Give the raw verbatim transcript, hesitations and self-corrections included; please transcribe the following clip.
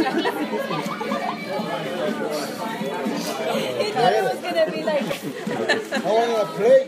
thought it was gonna be like. I want to play.